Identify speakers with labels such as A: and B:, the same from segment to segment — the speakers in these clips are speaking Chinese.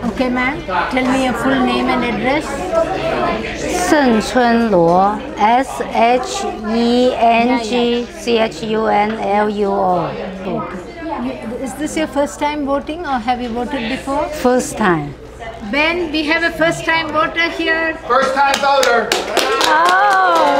A: Okay, ma'am. Tell me your full name and address.
B: 盛春罗 ，SHENGCHUNLUO.
A: Is this your first time voting or have you voted before?
B: First time.
A: Ben, we have a first time voter here.
C: First time voter.
B: Oh.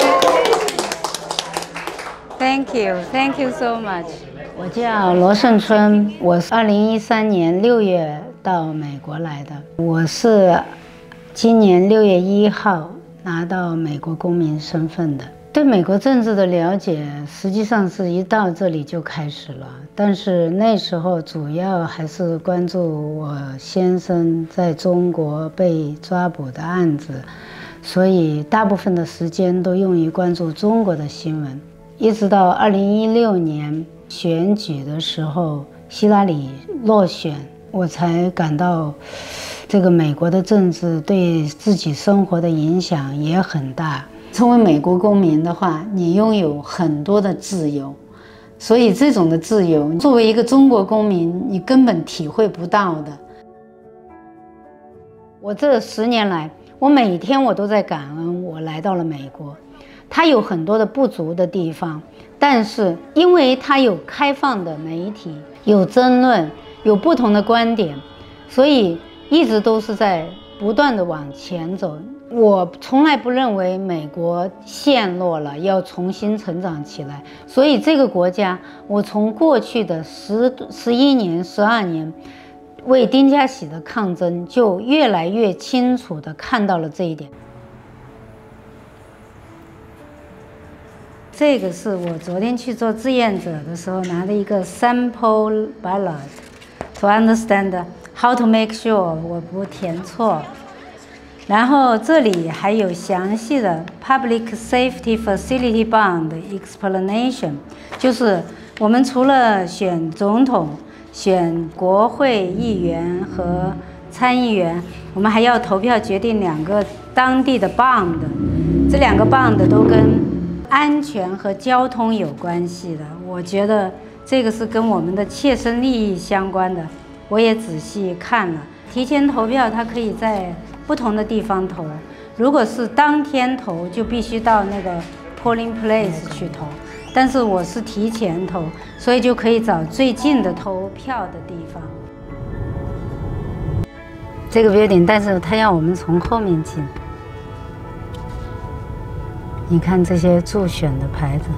B: Thank you so much. 我叫罗盛春，我是2013年6月到美国来的。我是今年6月1号拿到美国公民身份的。对美国政治的了解，实际上是一到这里就开始了。但是那时候主要还是关注我先生在中国被抓捕的案子，所以大部分的时间都用于关注中国的新闻。一直到2016年选举的时候，希拉里落选，我才感到这个美国的政治对自己生活的影响也很大。成为美国公民的话，你拥有很多的自由，所以这种的自由，作为一个中国公民，你根本体会不到的。我这10年来，我每天我都在感恩我来到了美国。它有很多的不足的地方，但是因为它有开放的媒体，有争论，有不同的观点，所以一直都是在不断的往前走。我从来不认为美国陷落了，要重新成长起来。所以这个国家，我从过去的11年、12年为丁家喜的抗争，就越来越清楚地看到了这一点。这个是我昨天去做志愿者的时候拿的一个 sample ballot to understand how to make sure 我不填错。然后这里还有详细的 Public Safety Facility Bond explanation， 就是我们除了选总统、选国会议员和参议员，我们还要投票决定2个当地的 bond， 这2个 bond 都跟安全和交通有关系的。我觉得这个是跟我们的切身利益相关的。我也仔细看了，提前投票它可以在不同的地方投，如果是当天投，就必须到那个 polling place 去投。但是我是提前投，所以就可以找最近的投票的地方。这个 building， 但是它要我们从后面进。你看这些助选的牌子。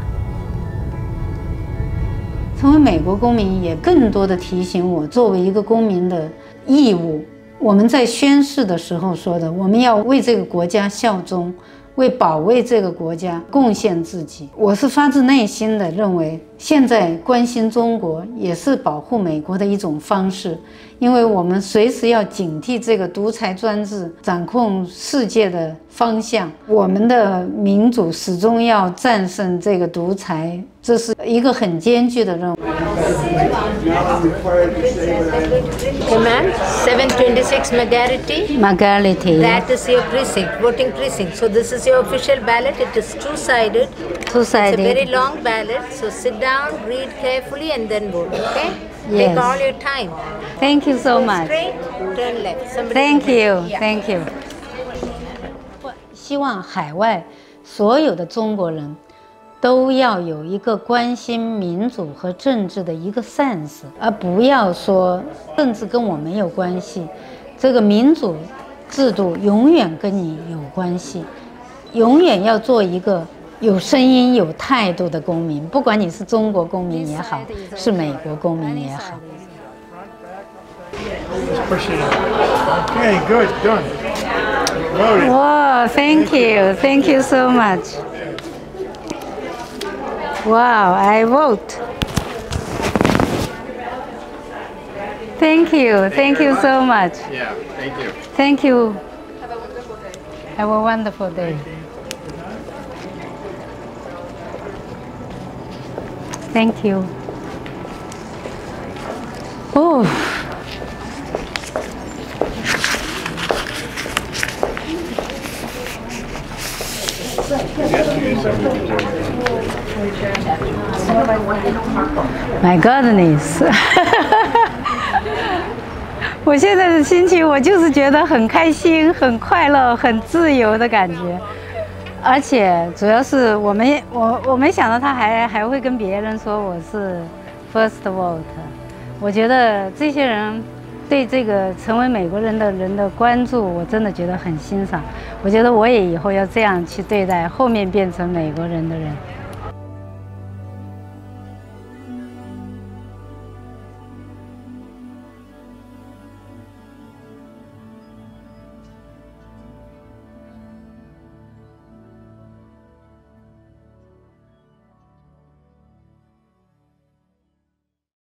B: 成为美国公民也更多的提醒我，作为一个公民的义务。我们在宣誓的时候说的，我们要为这个国家效忠，为保卫这个国家贡献自己。我是发自内心的认为，现在关心中国也是保护美国的一种方式，因为我们随时要警惕这个独裁专制掌控世界的方向。我们的民主始终要战胜这个独裁，这是一个很艰巨的任务。
A: Okay, ma'am. 726 Margarity.
B: Margarity.
A: That is your precinct, voting precinct. So this is your official ballot. It is two-sided.
B: Two-sided.
A: It's a very long ballot. So sit down, read carefully, and then vote. Okay?
B: Yes.
A: Take all your time.
B: Thank you so much.
A: Straight, turn left. Somebody
B: Thank you.
A: Yeah.
B: Thank you. 希望海外所有的中国人都要有一个关心民主和政治的一个 sense， 而不要说政治跟我没有关系。这个民主制度永远跟你有关系，永远要做一个有声音、有态度的公民，不管你是中国公民也好，是美国公民也好。
C: Okay, good, done.
B: Wow, thank you so much. Wow, I vote. Thank you so much.
C: Yeah, thank you.
B: Thank you. Have a wonderful day. Thank you. Oh. My goodness. 我现在的心情，我就是觉得很开心、很快乐、很自由的感觉。而且主要是我没想到他还会跟别人说我是 first vote。我觉得这些人对这个成为美国人的关注，我真的觉得很欣赏。我觉得我也以后要这样去对待后面变成美国人的人。